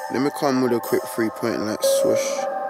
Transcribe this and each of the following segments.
Let me come with a quick 3-point like swoosh.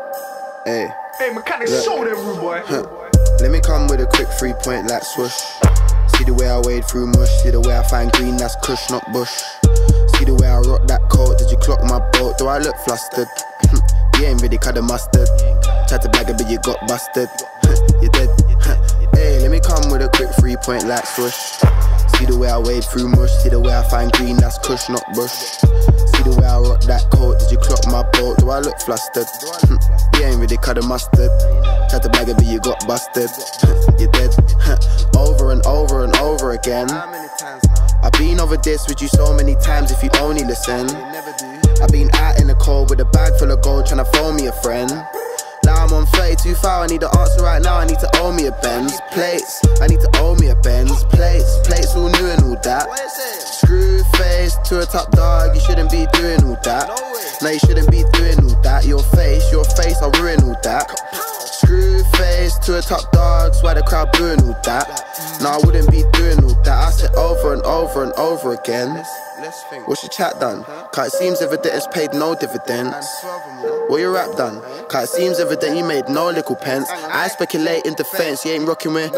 Hey. Hey, mechanic, show them, rude boy. Let me come with a quick 3-point like swoosh. See the way I wade through mush. See the way I find green, that's kush, not bush. See the way I rock that coat. Did you clock my boat? Do I look flustered? You ain't really cut the mustard. Tried to bag it, but you got busted. You dead. Hey, let me come with a quick 3-point like swoosh. See the way I wade through mush. See the way I find green, that's kush, not bush. See the way I rock that coat. Did you clock my boat? Do I look flustered? You ain't really cut the mustard. Tried to bag it, but you got busted. You dead. Over and over and over again. I've been over this with you so many times if you only listen. I've been out in the cold with a bag full of gold trying to phone me a friend. Now I'm on 32 foul, I need the answer right now, I need to owe me a Benz. Plates, I need to owe me a Benz. Plates all new and all that. Screw face to a top dog, you shouldn't be doing all that. No, you shouldn't be doing all that. Your face, I'll ruin all that. Screw face to a top dog, why the crowd booing all that. No, I wouldn't be doing all that. I said over and over and over again. What's your chat done? Cause it seems evident it's paid no dividends. What your rap done? Cause it seems evident you made no little pence. I speculate in defense, you ain't rocking with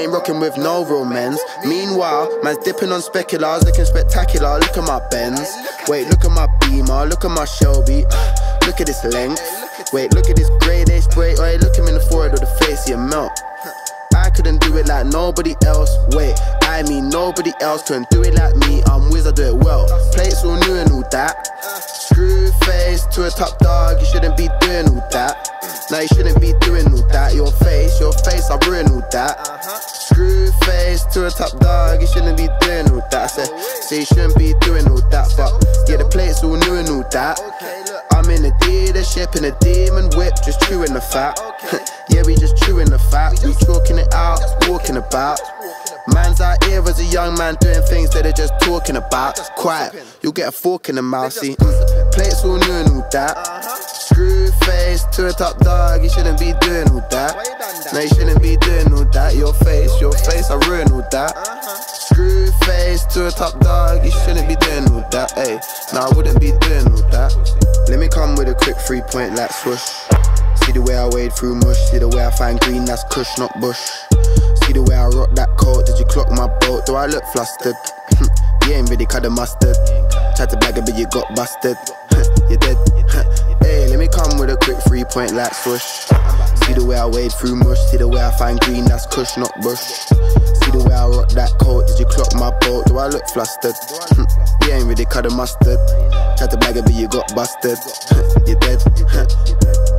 no real men's. Meanwhile, man's dipping on speculars, looking spectacular. Look at my Benz. Wait, look at my Beamer, look at my Shelby. Look at this length. Wait, look at this grade A spray. Wait, look him in the forehead or the face, you melt. I couldn't do it like nobody else. Wait, I mean nobody else couldn't do it like me. I'm Wiz, I do it well. Plates all new and all that. Screw face to a top dog, you shouldn't be doing all that. No, you shouldn't be doing all that. Your face, I ruin all that. Screw face to a top dog, you shouldn't be doing all that. I say you shouldn't be doing all that, but yeah, the plates all new and all that. I'm in the dealership in a demon whip, just chewing the fat. Yeah, we just chewing the fat. We talking it out, walking about. Man's out here as a young man doing things that they're just talking about. Quiet, you'll get a fork in the mouth, see. Plates all new and all that. Screw face to a top dog, you shouldn't be doing all that. No, you shouldn't be doing all that. Your face, I ruin all that. Screw face to a top dog, you shouldn't be doing all that. Hey, no, I wouldn't be doing all that. Let me come with a quick 3-point like swoosh. See the way I wade through mush. See the way I find green, that's kush, not bush. See the way I rock that coat. Did you clock my boat? Do I look flustered? You ain't really cut the mustard. Tried to bag it, but you got busted. You dead. Hey, let me come with a quick 3-point like swoosh. See the way I wade through mush. See the way I find green, that's kush, not bush. See the way I rock that coat. Did you clock my boat? Do I look flustered? You ain't really cut the mustard. Tried to bag it, but you got busted. You dead.